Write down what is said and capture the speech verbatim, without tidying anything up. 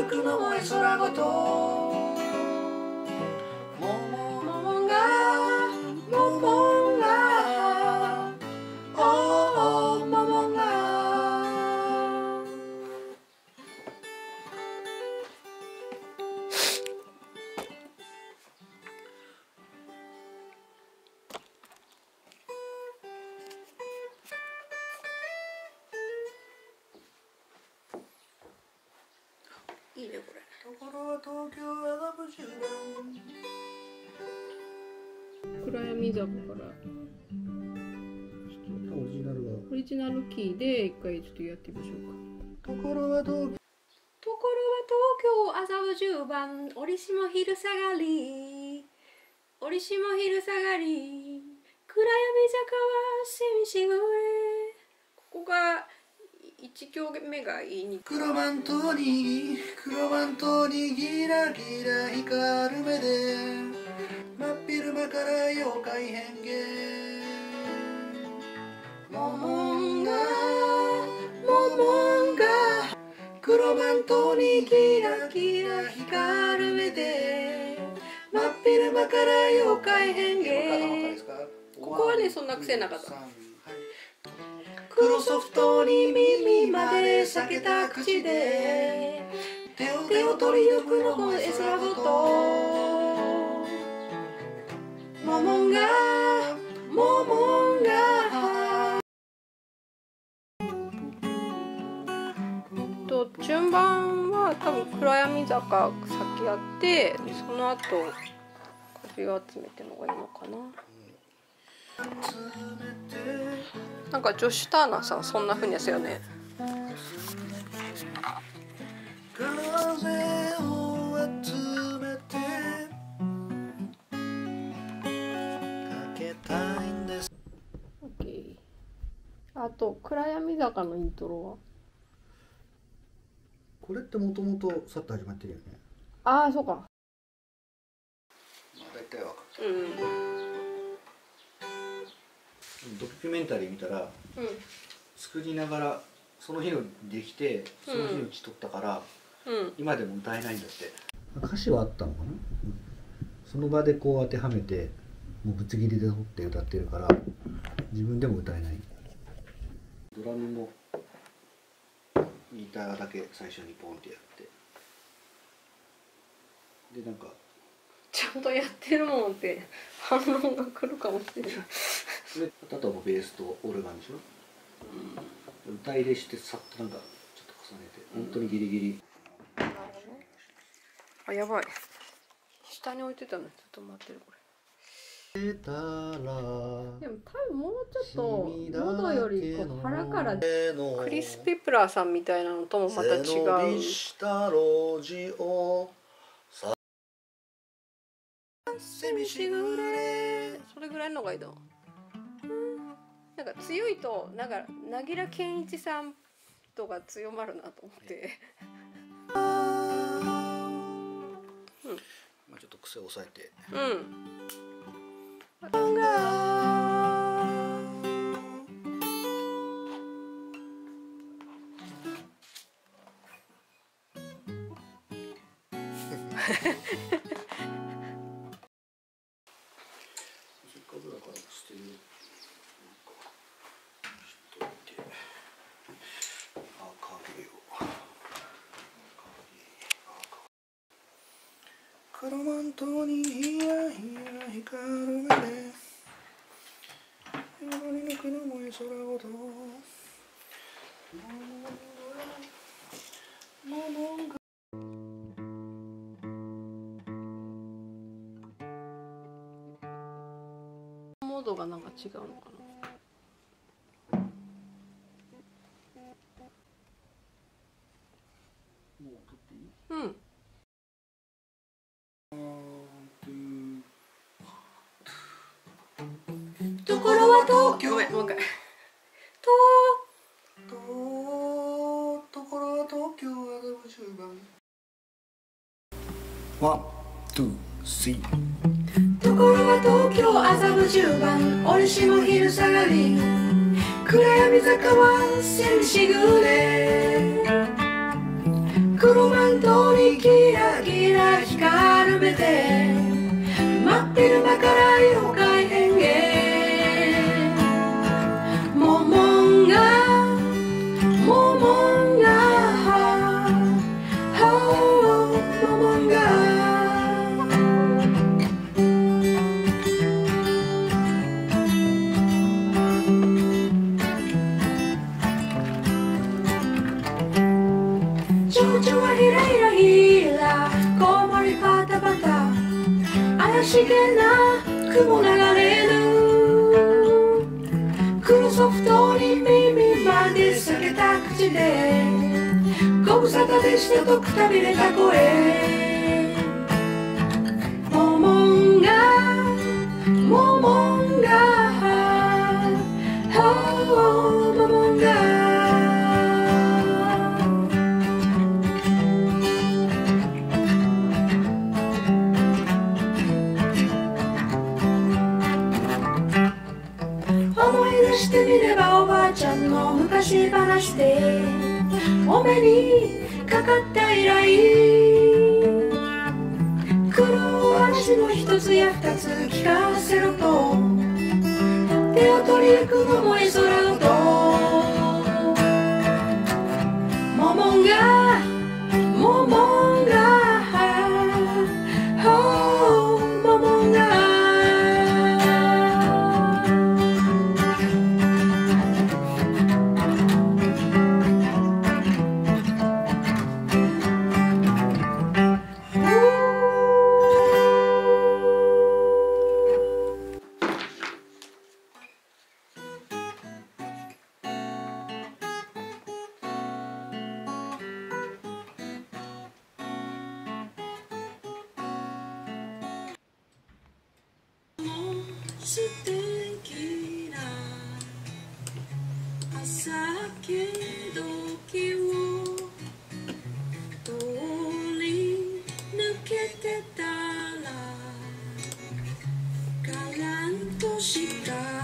ゆくのもえ空ごともももがももがおおももがいいねこれ。ところは東京麻布十番暗闇坂からオリジナルはオリジナルキーで一回ちょっとやってみましょうか。 ところは東ところは東京麻布十番折島昼下がり折島昼下がり暗闇坂は蝉しぐれ。ここが一行目がいいに黒マントに黒マントにギラギラ光る目で真っ昼間から妖怪変化モモンがモモンが黒マントにギラギラ光る目で真っ昼間から妖怪変化。ここはねそんな癖なかった。黒ソフトに耳まで裂けた口で手を手を取り抜くのも絵空ごとモモンがモモンがと順番は多分暗闇坂先やってその後風を集めてのがいいのかな。なんかジョシュ・ターナーさんそんな風にやつよね。風を集めてかけたいんです。OK。あと暗闇坂のイントロはこれってもともとさっと始まってるよね。 ああそうか。 まあ大体わかる。うん。 ドキュメンタリー見たら、うん、作りながらその日のできてその日のうち撮ったから、うん、今でも歌えないんだって。歌詞はあったのかな。その場でこう当てはめてもうぶつ切りで撮って歌ってるから自分でも歌えない。ドラムもギターだけ最初にポンってやってでなんかちゃんとやってるもんって反応が来るかもしれない。 であとはもうベースとオルガンでしょ、うん、歌入れしてさっとなんかちょっと重ねて本当にギリギリ、 なるほどね。あやばい下に置いてたのちょっと待ってるこれ。でも多分もうちょっと喉よりこう腹からクリス・ペプラーさんみたいなのともまた違う。それぐらいのがいいだ。なんか強いとなんか凪良健一さんとか強まるなと思って。うん、 まあちょっと癖を抑えて。 うん。 黒マントにヒヤヒヤ光る目で色に抜くのもえ空ごとモードがなんか違うのかな。 もう撮っていい？ うん。ところは東京。ごめん、もう一回。ととところは東京麻布十番。ワン、ツー、スリー。 ところは東京麻布十番折島昼下がり暗闇坂は蝉しぐれ黒黒マントにキラキラ光る目で真っ昼間から妖怪変幻モモンガモモンガモモンガ蝶々はひらひらひらコウモリパタパタ怪しげな雲流れる黒ソフトに耳まで裂けた口でご無沙汰でしたとくたびれた声モモンガモモンガモモンガ思い出してみればおばあちゃんの昔話でお目にかかった以来苦労話の一つや二つ聞かせろと手を取り行くのもいそらうとモモンガモモンガモモンガ素敵な朝気時を通り抜けてたらがらんとした